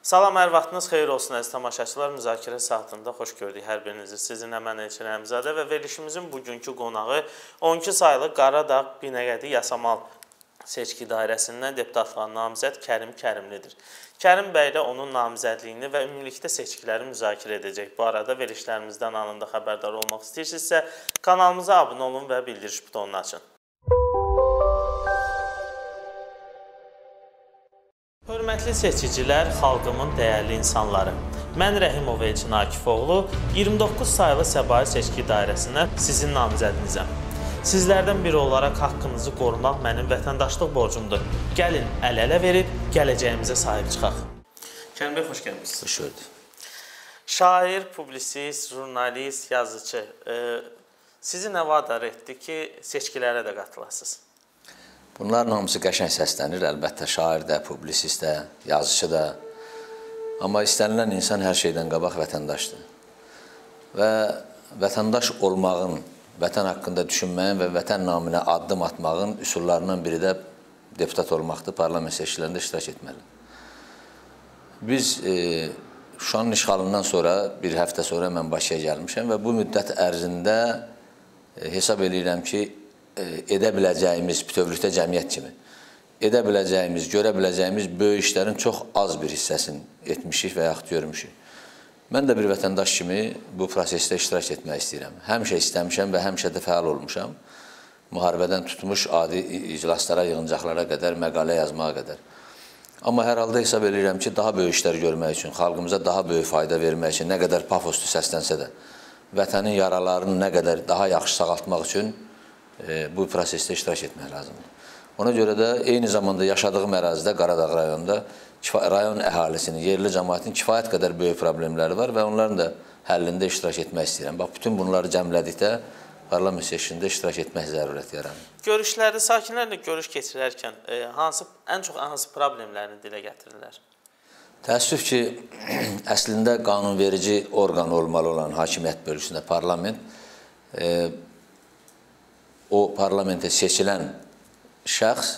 Salam, hər vaxtınız xeyir olsun əziz tamaşaçılar. Müzakirə saatında xoş gördük hər birinizi. Sizinlə mən Elçin Həmzadə və verilişimizin bugünkü qonağı 12 saylı Qaradağ Binəqədi Yasamal seçki dairəsindən deputatlığa namizəd Kərim Kərimlidir. Kərim bəy ilə onun namizədliyini və ümumilikdə seçkiləri müzakirə edəcək. Bu arada verilişlərimizdən anında xəbərdar olmaq istəyirsinizsə, kanalımıza abunə olun və bildiriş butonunu açın. Hörmətli seçicilər, xalqımın dəyərli insanları. Mən Rəhimov Elçin Akifoğlu 29 saylı Səbail seçki dairəsinə sizin namizədinizəm. Sizlərdən biri olaraq haqqınızı qorumaq mənim vətəndaşlıq borcumdur. Gəlin, əl-ələ verib gələcəyimizə sahib çıxaq. Kərim bəy, xoş gəlmişsiniz. Xoş gördük. Şair, publisist, jurnalist, yazıcı. Sizi nə vadar etdi ki, seçkilərə də qatılasınız? Bunların hamısı qəşəng səslənir. Əlbəttə, şair də, publisist də, yazıcı da. Amma istənilən insan hər şeydən qabaq vətəndaşdır. Və vətəndaş olmağın, vətən haqqında düşünməyin və vətən naminə addım atmağın üsullarından biri də deputat olmaqdır, parlament seçkilərində iştirak etməli. Biz Şuşanın işğalından sonra, bir həftə sonra mən Bakıya gəlmişəm və bu müddət ərzində hesab edirəm ki, edə biləcəyimiz, bütövlükdə cəmiyyət kimi, edə biləcəyimiz, görə biləcəyimiz böyük işlərin çox az bir hissəsini etmişik və yaxud görmüşük. Mən də bir vətəndaş kimi bu prosesdə iştirak etmək istəyirəm. Həmişə istəmişəm və həmişə də fəal olmuşam. Müharibədən tutmuş adi iclaslara, yığıncaqlara qədər, məqalə yazmağa qədər. Amma hər halda hesab edirəm ki, daha böyük işlər görmək üçün, xalqımıza daha böyük fayda vermək üçün, nə qədər pafoslu səslənsə də, vətənin yaralarını nə qədər daha yaxşı sağaltmaq üçün bu prosesdə iştirak etmək lazımdır. Ona görə də eyni zamanda yaşadığım ərazidə, Qaradağ rayonunda rayon əhalisinin, yerli cəmiyyətin kifayət qədər böyük problemləri var və onların da həllində iştirak etmək istəyirəm. Bax, bütün bunları cəmlədikdə parlament seçkisində iştirak etmək zərurət yaranır. Görüşlərdə, sakinlərlə görüş keçirərkən ən çox hansı problemlərini dilə gətirirlər? Təəssüf ki, əslində qanunverici orqan olmalı olan hakimiyyət bölgüsündə parlament, o parlamentə seçilən şəxs,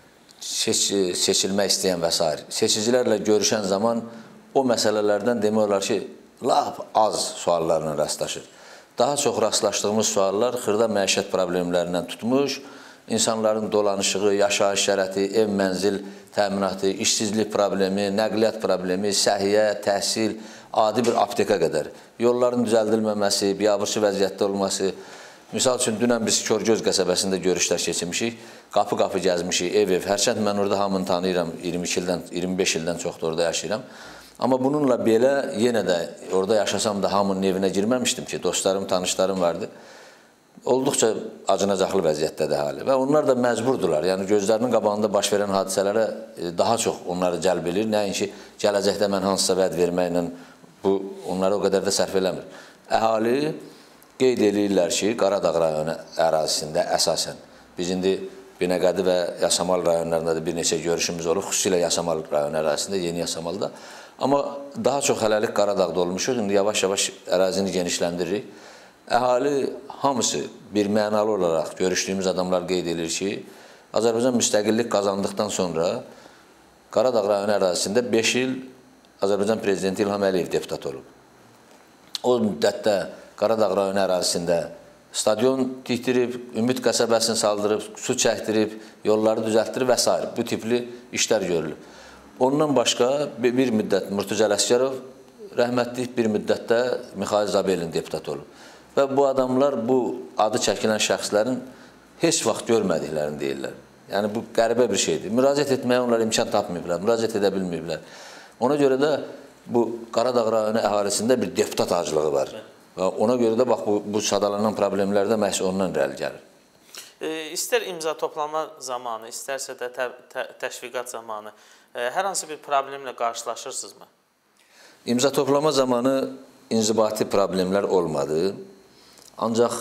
seçilmək istəyən və s. seçicilərlə görüşən zaman o məsələlərdən demək olar ki, lap az suallarla rastlaşır. Daha çox rastlaşdığımız suallar xırda məişət problemlərindən tutmuş, insanların dolanışığı, yaşayış şəraiti, ev mənzil təminatı, işsizlik problemi, nəqliyyat problemi, səhiyyə, təhsil, adi bir apteka qədər, yolların düzəldilməməsi, biabırçı vəziyyətdə olması. Misal üçün, dünən biz Körgöz qəsəbəsində görüşlər keçirmişik, qapı-qapı gəzmişik, ev-ev. Hərçənd mən orada hamını tanıyıram, 25 ildən çoxdur orada yaşayıram. Amma bununla belə, yenə də orada yaşasam da hamının evinə girməmişdim ki, dostlarım, tanışlarım vardı. Olduqca acınacaqlı vəziyyətdədir hali və onlar da məcburdular. Yəni, gözlərinin qabağında baş verən hadisələrə daha çox onları cəlb edir. Nəinki, gələcəkdə mən hansısa vəd verməklə onları o qədər də sərf eləmir. Əhali qeyd edirlər ki, Qaradağ rayonu ərazisində əsasən, biz indi Binəqədi və Yasamal rayonlarında da bir neçə görüşümüz olur, xüsusilə Yasamal rayonu ərazisində, Yeni Yasamalda. Amma daha çox hələlik Qaradağda olmuşuq, indi yavaş-yavaş ərazini genişləndiririk. Əhali hamısı bir mənalı olaraq görüşdüyümüz adamlar qeyd edir ki, Azərbaycan müstəqillik qazandıqdan sonra Qaradağ rayonu ərazisində 5 il Azərbaycan Prezidenti İlham Əliyev deputat olub. O müddətdə Qaradağ rayonu ərazisində stadion tikdirib, Ümid qəsəbəsini saldırıb, su çəkdirib, yolları düzəltdirib və s. Bu tipli işlər görülüb. Ondan başqa bir müddət Murtuza Ələsgərov rəhmətlik, bir müddətdə Mixail Zabelin deputat olub. Və bu adamlar bu adı çəkilən şəxslərin heç vaxt görmədiklərini deyirlər. Yəni, bu qəribə bir şeydir. Müraciət etməyə onlar imkan tapmayıblar, müraciət edə bilməyiblər. Ona görə də bu Qaradağ rayonu əhalisində bir deputat acılığı var. Və ona görə də bu sadalanan problemlər də məhz ondan irəli gəlir. İstər imza toplama zamanı, istərsə də təşviqat zamanı hər hansı bir problemlə qarşılaşırsınızmı? İmza toplama zamanı inzibati problemlər olmadı. Ancaq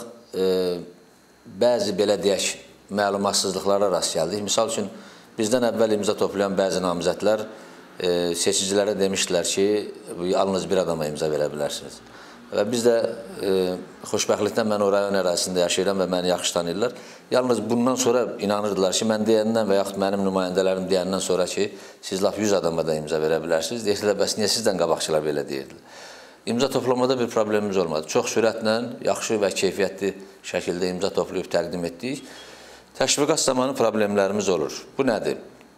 bəzi, belə deyək, məlumatsızlıqlara rast gəldik. Misal üçün, bizdən əvvəl imza toplayan bəzi namizədlər seçicilərə demişdilər ki, yalnız bir adama imza verə bilərsiniz. Və biz də xoşbəxtlikdən mən o rayon ərazisində yaşayıram və məni yaxşı tanıyırlar. Yalnız bundan sonra inanırdılar ki, mən deyəndən və yaxud mənim nümayəndələrim deyəndən sonra ki, siz laf 100 adama da imza verə bilərsiniz. Deyirdilər, bəs niyə sizdən qabaqçılar belə deyirdilər? İmza toplamada bir problemimiz olmadı. Çox sürətlə, yaxşı və keyfiyyətli şəkildə imza toplayıb təqdim etdik. Təşviqat zamanı problemlərimiz olur. Bu nədir?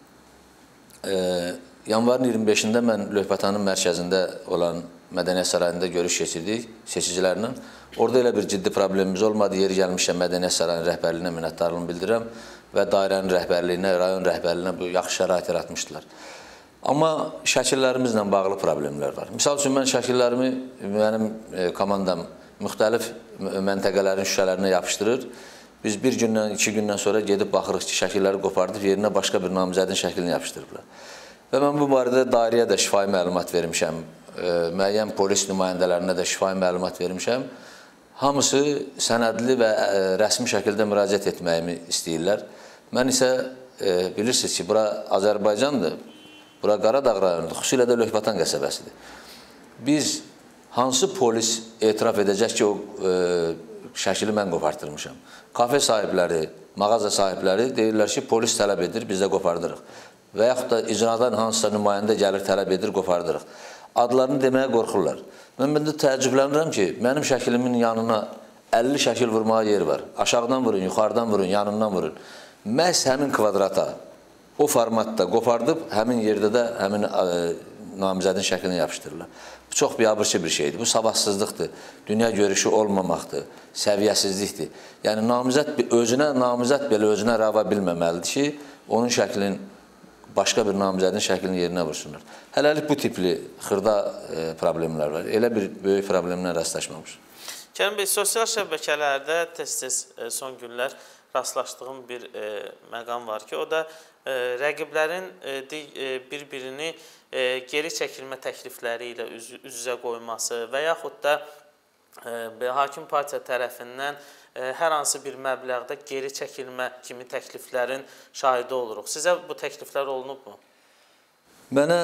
Yanvarın 25-də mən Lövbətanın mərkəzində olan Mədəniyyət Sarayında görüş keçirdik seçicilərlə. Orada elə bir ciddi problemimiz olmadı. Yeri gəlmişəm Mədəniyyət Sarayının rəhbərliyinə minnətdarlığımı bildirirəm və dairənin rəhbərliyinə, rayon rəhbərliyinə bu yaxşı şərait yaratmışdılar. Amma şəkillərimizlə bağlı problemlər var. Misal üçün, mən şəkillərimi, mənim komandam müxtəlif məntəqələrin şüşələrinə yapışdırır. Biz bir gündən, 2 gündən sonra gedib baxırıq ki, şəkilləri qopardıb, yerinə başqa bir namizədin şəklini yapışdırıblar. Və mən bu barədə dairəyə də şifahi məlumat vermişəm, müəyyən polis nümayəndələrinə də şifahi məlumat vermişəm. Hamısı sənədli və rəsmi şəkildə müraciət etməyimi istəyirlər. Mən isə bilirsiniz ki, bura Azərbaycandır, bura Qaradağ rayonudur, xüsusilə də Lövbətan qəsəbəsidir. Biz hansı polis etiraf edəcək ki, o şəkili mən qopardırmışam? Kafe sahibləri, mağaza sahibləri deyirlər ki, polis tələb edir, biz də qopardırıq. Və yaxud da icradan hansısa nümayəndə gəlir, tələb edir, qopardırıq. Adlarını deməyə qorxurlar. Mən də təəccüblənirəm ki, mənim şəkilimin yanına 50 şəkil vurmağa yer var. Aşağıdan vurun, yuxarıdan vurun, yanından vurun. Məhz həmin kvadrata, o formatda qopardıb, həmin yerdə də həmin namizədin şəklini yapışdırırlar. Bu çox biabırçı bir şeydir. Bu savadsızlıqdır, dünya görüşü olmamaqdır, səviyyəsizlikdir. Yəni, özünə namizəd belə özünə rava bilməməlidir ki, onun şəklinin, başqa bir namizədin şəklini yerinə vursunlar. Hələlik bu tipli xırda problemlər var. Elə bir böyük problemlə rastlaşmamış. Kərim bəy, sosial şəbəkələrdə tez-tez son günlər rastlaşdığım bir məqam var ki, o da rəqiblərin bir-birini geri çəkilmə təklifləri ilə üz-üzə qoyması və yaxud da hakim partiya tərəfindən hər hansı bir məbləğdə geri çəkilmə kimi təkliflərin şahidi oluruq. Sizə bu təkliflər olunubmu? Mənə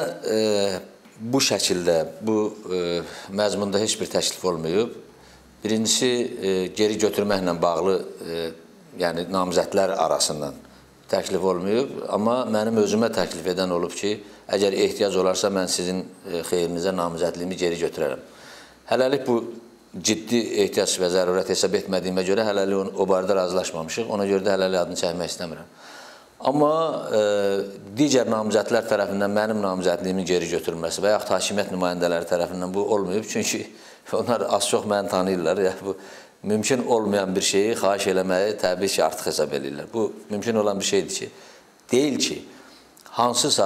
bu şəkildə, bu məzmunda heç bir təklif olmayıb. Birincisi, geri götürməklə bağlı, yəni namizədlər arasından təklif olmayıb. Amma mənim özümə təklif edən olub ki, əgər ehtiyac olarsa, mən sizin xeyrinizə namizədliyimi geri götürərəm. Hələlik bu ciddi ehtiyac və zərurət hesab etmədiyimə görə hələlik o barədə razılaşmamışıq. Ona görə də hələlik adını çəkmək istəmirəm. Amma digər namizədlər tərəfindən mənim namizədliyimin geri götürülməsi və yaxud hakimiyyət nümayəndələri tərəfindən bu olmayıb. Çünki onlar az-çox məni tanıyırlar. Bu mümkün olmayan bir şeyi xahiş eləməyi təbii ki, artıq hesab edirlər. Bu mümkün olan bir şeydir ki, deyil ki, hansısa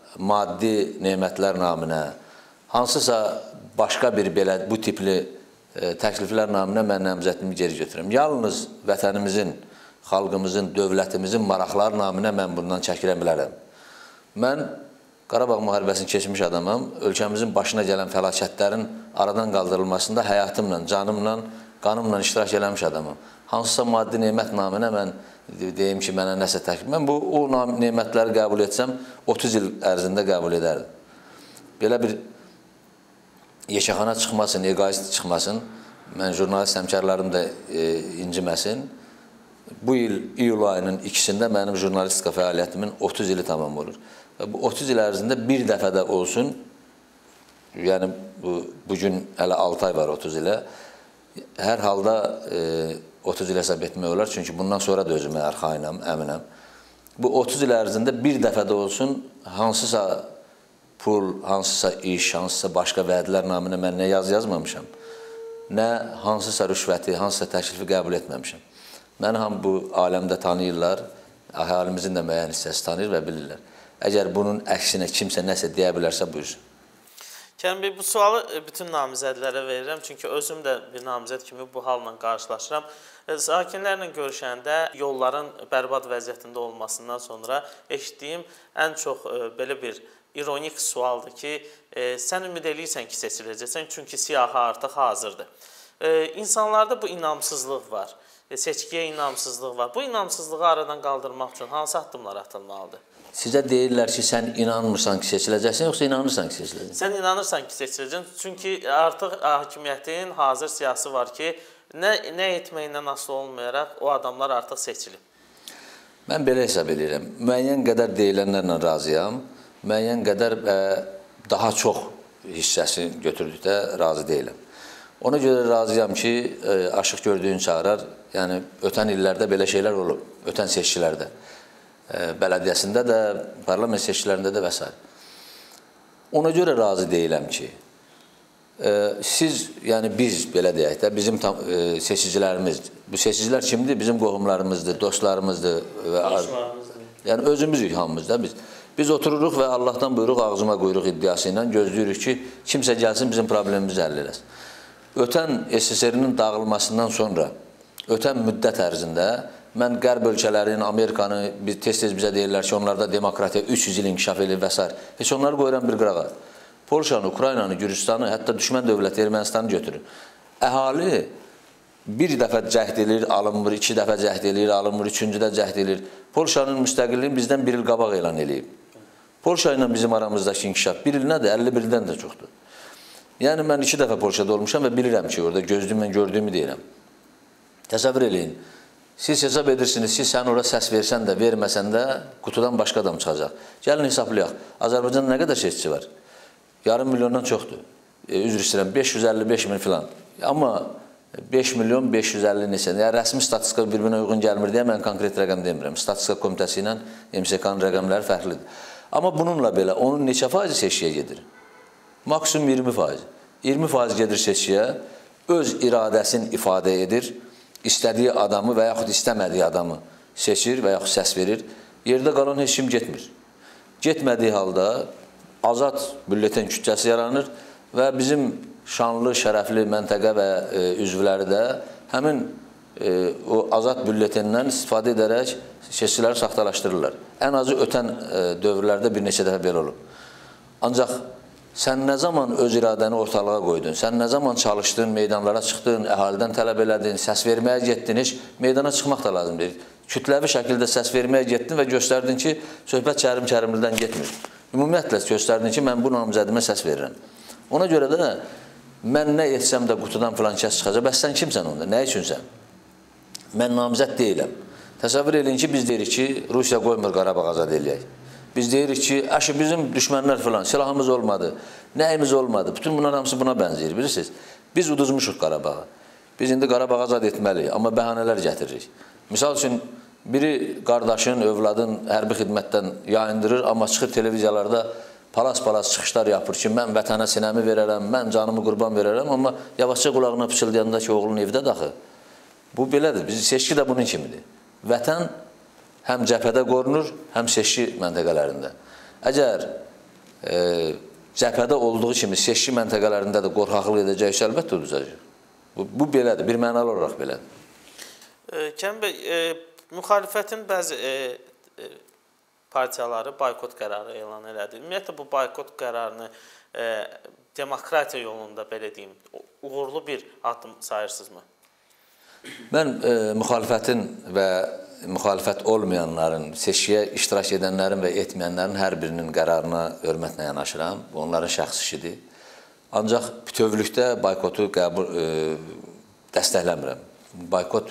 maddi nemətlər naminə, hansısa başqa bir belə bu tipli təkliflər naminə mən namizədliyimi geri götürürəm. Yalnız vətənimizin, xalqımızın, dövlətimizin maraqları naminə mən bundan çəkilə bilərəm. Mən Qarabağ müharibəsini keçmiş adamam. Ölkəmizin başına gələn fəlakətlərin aradan qaldırılmasında həyatımla, canımla, qanımla iştirak eləmiş adamam. Hansısa maddi nemət naminə mən deyim ki, mənə nəsə təklif. Mən o nemətləri qəbul etsəm, 30 il ərzində qəbul edərdim. Belə bir yeşəxana çıxmasın, egoist çıxmasın, mən jurnalist həmkarlarım da inciməsin. Bu il iyul ayının 2-sində mənim jurnalistika fəaliyyətimin 30 ili tamam olur. Və bu 30 il ərzində bir dəfə də olsun, yəni bugün hələ 6 ay var 30 ilə, hər halda 30 il hesab etmək olar, çünki bundan sonra da özümə arxayınam, əminəm. Bu 30 il ərzində bir dəfə də olsun, hansısa pul, hansısa iş, hansısa başqa vədlər naminə mən nə yazmamışam, nə hansısa rüşvəti, hansısa təklifi qəbul etməmişəm. Məni hamı bu aləmdə tanıyırlar, əhalimizin də müəyyən hissəsi tanıyır və bilirlər. Əgər bunun əksinə kimsə nəsə deyə bilərsə, buyursun. Kərim bəy, bu sualı bütün namizədlərə verirəm, çünki özüm də bir namizəd kimi bu halla qarşılaşıram. Sakinlərlə görüşəndə yolların bərbad vəziyyətində olmasından sonra eşitdiyim ən çox belə bir ironik sualdır ki, sən ümid eləyirsən ki, seçiləcəksən, çünki siyahı artıq hazırdır. İnsanlarda bu inamsızlıq var, seçkiyə inamsızlıq var. Bu inamsızlığı aradan qaldırmaq üçün hansı addımlar atılmalıdır? Sizə deyirlər ki, sən inanmırsan ki, seçiləcəksən, yoxsa inanırsan ki, seçiləcəksən? Sən inanırsan ki, seçiləcəksən. Çünki artıq hakimiyyətin hazır siyasi var ki, nə etməyindən asılı olmayaraq o adamlar artıq seçilib. Mən belə hesab edirəm. Müəyyən qədər deyilənlərlə razıyam. Müəyyən qədər daha çox hissəsini götürdükdə razı deyiləm. Ona görə razıyam ki, aşıq gördüyün çağırar. Yəni, ötən illərdə belə şeylər olub, ötən seçkilərdə. Bələdiyyəsində də, parlament seçkilərində də və s. Ona görə razı deyiləm ki, siz, yəni biz, belə deyək də, bizim seçicilərimiz, bu seçicilər kimdir? Bizim qohumlarımızdır, dostlarımızdır. Yəni, özümüzük hamımızda biz. Biz otururuq və Allahdan buyuruq, ağzıma quyruq iddiası ilə gözləyirik ki, kimsə gəlsin bizim problemimizi həll eləsin. Ötən SSR-nin dağılmasından sonra, ötən müddət ərzində mən qərb ölkələrin, Amerikanı, tez-tez bizə deyirlər ki, onlarda demokratiya 300 il inkişaf edir və s. Heç onları qoyuram bir qırağa. Polşanı, Ukraynanı, Gürcistanı, hətta düşmən dövləti Ermənistanı götürür. Əhali bir dəfə cəhd edir, alınmır, 2 dəfə cəhd edir, alınmır, 3-cüdə cəhd edir. Polşanın müstəqilliyini bizdən 1 il qabaq elan edib. Polşa ilə bizim aramızdakı inkişaf 1 il nədir? 51 ildən də çoxdur. Yəni, mən 2 dəfə Polşada olmuşam və bilirəm ki, orada gözlüyümlə gördüyümü deyirəm. Təsəvvür eləyin. Siz hesab edirsiniz ki, sən orada səs versən də, verməsən də qutudan başqa adam çıxacaq. Gəlin hesablayaq. Azərbaycanda nə qədər seçici var? Yarım milyondan çoxdur. Üzr istəyirəm, 555 min filan. Amma 5 milyon 550 neçə. Yəni, rəsmi statistika bir-birinə uyğun gəlmir deyə mən konkret rəqəm demirəm. Statistika komitəsi ilə MSK-nın rəqəmləri fərqlidir. Amma bununla belə onun neçə faizi seçkiyə gedir? Maksimum 20%. 20% gedir seçkiyə, öz iradəsini ifadə edir, istədiyi adamı və yaxud istəmədiyi adamı seçir və yaxud səs verir. Yerdə qalan heç kim getmir. Getmədiyi halda azad bülleten kütləsi yaranır və bizim şanlı, şərəfli məntəqə və üzvləri də həmin o azad bülletenindən istifadə edərək seçkiləri saxtalaşdırırlar. Ən azı ötən dövrlərdə bir neçə dəfə belə olub. Ancaq sən nə zaman öz iradəni ortalığa qoydun, sən nə zaman çalışdın, meydanlara çıxdın, əhalidən tələb elədin, səs verməyə getdin, heç meydana çıxmaq da lazım deyil. Kütləvi şəkildə səs verməyə getdin və göstərdin ki, söhbət çərim-çərimlidən getmir. Ümumiyyətlə göstərdin ki, mən bu namizədimə səs verirəm. Ona görə də mən nə etsəm də qutudan filan kəs çıxacaq, bəs sən kimsən onda, nə üçünsən? Mən namizəd deyiləm. Təsəvvür edin ki, biz deyirik ki, Rusiya qoymur Qarabağ azad eləyək. Biz deyirik ki, bizim düşmənlər filan, silahımız olmadı, nəyimiz olmadı. Bütün bunlar hamısı buna bənzəyir, bilirsiniz. Biz uduzmuşuq Qarabağı. Biz indi Qarabağı azad etməliyik, amma bəhanələr gətiririk. Misal üçün, biri qardaşın, övladın hərbi xidmətdən yayındırır, amma çıxır televiziyalarda palas-palas çıxışlar yapır ki, mən vətənə sinəmi verərəm, mən canımı qurban verərəm, amma yavaşca qulağına pıçıldayanda ki, oğlun evdə daxı. Bu belədir, seçki də bunun kimidir. Vətən həm cəbhədə qorunur, həm seçki məntəqələrində. Əgər cəbhədə olduğu kimi seçki məntəqələrində də qorxaqlıq edəcəksə, əlbəttə udacaq. Bu belədir, bir mənalı olaraq belədir. Kərim bəy, müxalifətin bəzi partiyaları boykot qərarı elan elədi. Ümumiyyətlə, bu boykot qərarını demokratiya yolunda, belə deyim, uğurlu bir addım sayırsınızmı? Mən müxalifətin və müxalifət olmayanların, seçkiyə iştirak edənlərin və etməyənlərin hər birinin qərarına hörmətlə yanaşıram. Bu, onların şəxsi işidir. Ancaq bütövlükdə boykotu dəstəkləmirəm. Boykot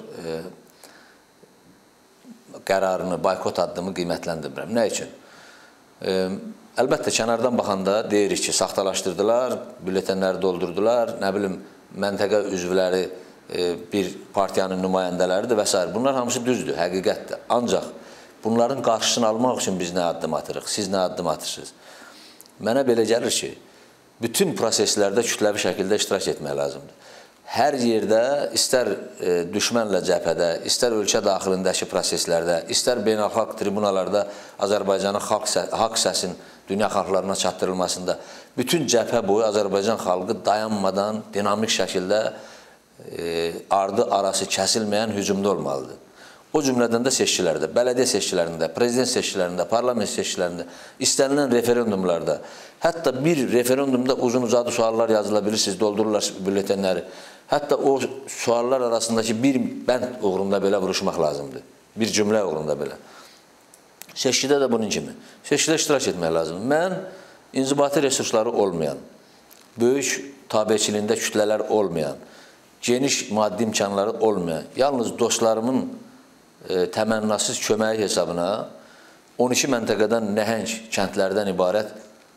qərarını, boykot addımı qiymətləndirmirəm. Nə üçün? Əlbəttə, kənardan baxanda deyirik ki, saxtalaşdırdılar, bülletenləri doldurdular, nə bilim, məntəqə üzvləri bir partiyanın nümayəndələridir və s. Bunlar hamısı düzdür, həqiqətdir. Ancaq bunların qarşısını almaq üçün biz nə addım atırıq, siz nə addım atırsınız? Mənə belə gəlir ki, bütün proseslərdə kütləvi şəkildə iştirak etmək lazımdır. Hər yerdə, istər düşmənlə cəbhədə, istər ölkə daxilindəki proseslərdə, istər beynəlxalq tribunalarda Azərbaycanın haqq səsin dünya xalqlarına çatdırılmasında bütün cəbhə boyu Azərbaycan xalqı dayanmadan, dinamik şəkildə ardı arası kəsilməyən hücumda olmalıdır. O cümlədən də seçkilərdə, bələdiyyə seçkilərində, prezident seçkilərində, parlament seçkilərində, istənilən referendumlarda, hətta bir referendumda uzun-uzadı suallar yazıla bilir, siz doldururlar bülletenləri. Hətta o suallar arasındakı bir bənd uğrunda belə vuruşmaq lazımdır. Bir cümlə uğrunda belə. Seçkidə də bunun kimi. Seçkidə iştirak etmək lazımdır. Mən inzibati resursları olmayan, böyük tabiçiliyində kütlələr olmayan, geniş maddi imkanları olmayan, yalnız dostlarımın təmənnasız köməyi hesabına 12 məntəqədən nəhəng kəndlərdən ibarət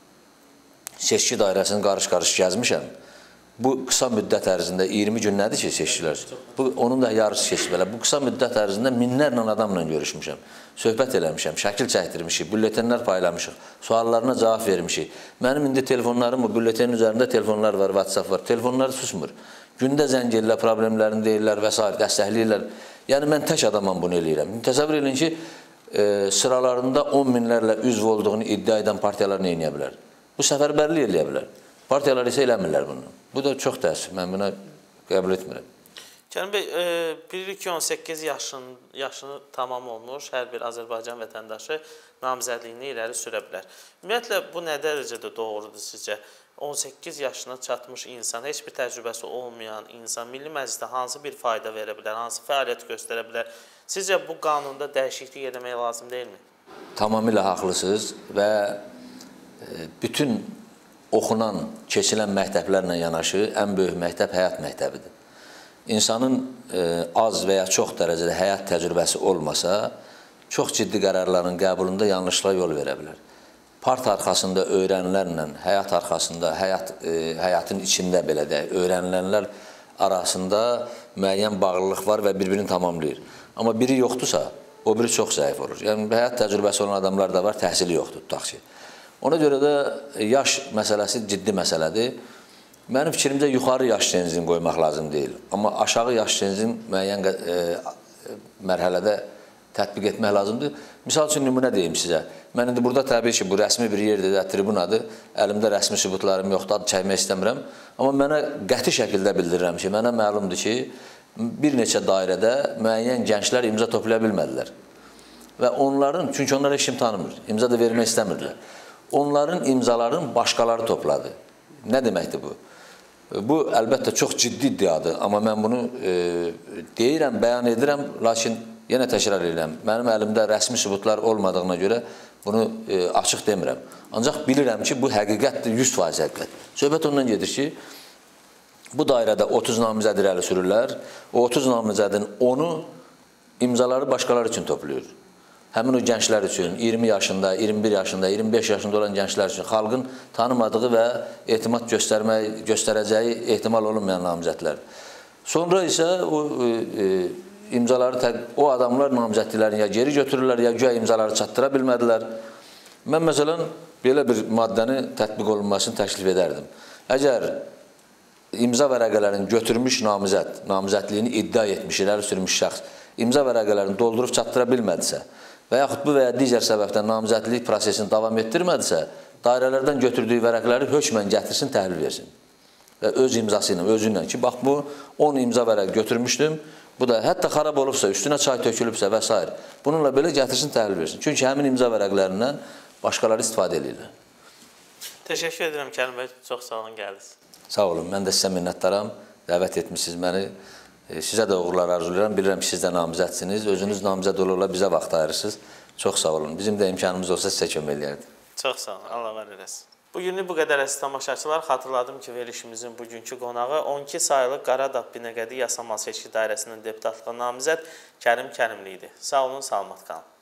seçki dairəsini qarış-qarış gəzmişəm. Bu qısa müddət ərzində 20 gün nədir ki seçkilər? Onun da yarısı keçib belə. Bu qısa müddət ərzində minlərlə adamla görüşmüşəm. Söhbət eləmişəm, şəkil çəkdirmişik, bülletenlər paylamışıq, suallarına cavab vermişik. Mənim indi telefonlarım, bu bülletenin üzərində telefonlar var, WhatsApp var. Telefonlar susmur. Gündə zəng edirlər, problemlərini deyirlər və s. dəstəkləyirlər. Yəni mən tək adamam bunu eləyirəm. Təsəvvür edin ki, sıralarında 10 minlərlə üzv olduğunu iddia edən partiyalar nə edə bilər? Bu səfərbərlik eləyə bilər. Partiyalar isə eləmirlər bunu. Bu da çox təəssüf, mən buna qəbul etmirəm. Kərim bəy, bilirik ki, 18 yaşını tamam olmuş hər bir Azərbaycan vətəndaşı namizədliyini irəli sürə bilər. Ümumiyyətlə, bu nə dərəcədə doğrudur sizcə? 18 yaşına çatmış insan, heç bir təcrübəsi olmayan insan Milli Məclisdə hansı bir fayda verə bilər, hansı fəaliyyət göstərə bilər? Sizcə bu qanunda dəyişiklik etmək lazım deyilmi? Tamamilə haqlısınız və bütün oxunan, keçilən məktəblərlə yanaşı ən böyük məktəb həyat məktəbidir. İnsanın az və ya çox dərəcədə həyat təcrübəsi olmasa, çox ciddi qərarların qəbulunda yanlışlığa yol verə bilər. Part arxasında öyrənilərlə, həyat arxasında, həyatın içində belə deyək, öyrənilənlər arasında müəyyən bağlılıq var və bir-birini tamamlayır. Amma biri yoxdursa, o biri çox zəif olur. Yəni, həyat təcrübəsi olan adamlar da var, təhsili yoxdur, tutaq ki. Ona görə də yaş məsələsi ciddi məsələdir. Mənim fikrimcə yuxarı yaş cenzini qoymaq lazım deyil. Amma aşağı yaş cenzini müəyyən mərhələdə tətbiq etmək lazımdır. Misal üçün, nümunə deyim sizə. Mən indi burada təbii ki, bu rəsmi bir yerdir, tribunadır. Əlimdə rəsmi sübutlarım yoxdur, adı çəkmək istəmirəm. Amma mənə qəti şəkildə bildirirəm ki, mənə məlumdur ki, bir neçə dairədə müəyyən gənclər imza toplaya bilmədilər. Və onların, çünki onlar heç kim tanımır, imza da vermək istəmirdilər. Onların imzalarını başqaları topladı. Nə deməkdir bu? Bu, əlbəttə, çox ciddi iddiadır. Amma mən bunu deyirəm, bəyan edirəm, lakin yenə təkrar edirəm. Mənim əlimdə rəsmi sübutlar olmadığına görə bunu açıq demirəm. Ancaq bilirəm ki, bu həqiqətdir, 100% həqiqət. Söhbət ondan gedir ki, bu dairədə 30 namizəd irəli sürürlər. O 30 namizədin 10-u imzaları başqaları üçün toplayır. Həmin o gənclər üçün, 20 yaşında, 21 yaşında, 25 yaşında olan gənclər üçün xalqın tanımadığı və etimad göstərəcəyi ehtimal olunmayan namizədlər. Sonra isə o adamlar namizədliklərini ya geri götürürlər, ya güya imzaları çatdıra bilmədilər. Mən məsələn, belə bir maddəni tətbiq olunmasını təklif edərdim. Əgər imza vərəqələrini götürmüş namizəd, namizədliyini iddia etmiş, irəli sürmüş şəxs, imza vərəqələrini doldurub çatdıra bilmədisə və yaxud bu və ya digər səbəbdən namizədlilik prosesini davam etdirmədisə, dairələrdən götürdüyü vərəqləri hökmən gətirsin, təhlil versin. Və öz imzası ilə, özünlə ki, bax bu 10 imza vərəq götürmüşdüm, bu da hətta xarab olubsa, üstünə çay tökülübsə və s. Bununla belə gətirsin, təhlil versin. Çünki həmin imza vərəqlərindən başqaları istifadə edirlər. Təşəkkür edirəm Kərim bəy, çox sağ olun, gəldiniz. Sağ olun, mən də sizə minnətdaram, dəvət etmişsiniz məni. Sizə də uğurlar arzulayıram. Bilirəm ki, siz də namizədsiniz. Özünüz namizəd olurla bizə vaxt ayırırsınız. Çox sağ olun. Bizim də imkanımız olsa sizə kömək eləyərdik. Çox sağ olun. Allah var eləsin. Bugünlük bu qədər əziz tamaşaçılar. Xatırladım ki, verilişimizin bugünkü qonağı 12 saylı Qaradağ Binəqədi Yasamal Seçki Dairəsinin deputatlıq namizəd Kərim Kərimli idi. Sağ olun, salamat qalın.